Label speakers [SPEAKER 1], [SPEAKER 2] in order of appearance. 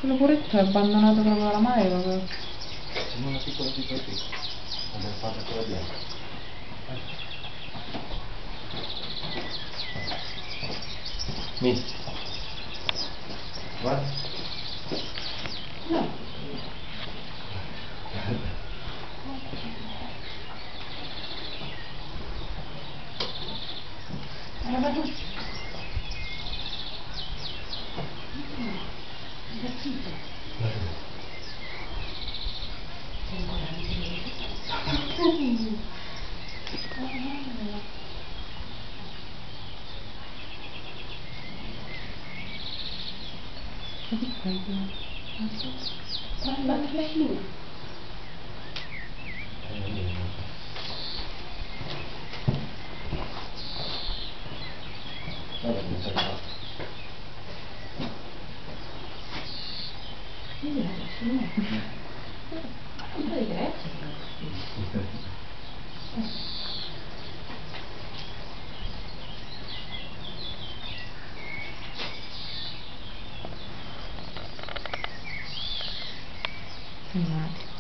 [SPEAKER 1] Quello poretto è abbandonato proprio dalla madre proprio.
[SPEAKER 2] Sembra una piccola piccola. Guarda, guarda quella bianca. Mi. Guarda.
[SPEAKER 3] No.
[SPEAKER 1] Che fai?
[SPEAKER 3] Parla vicino.
[SPEAKER 2] Guarda come c'è qua.
[SPEAKER 3] Quindi la vicina. Un po' di Grecia.
[SPEAKER 1] Filmati.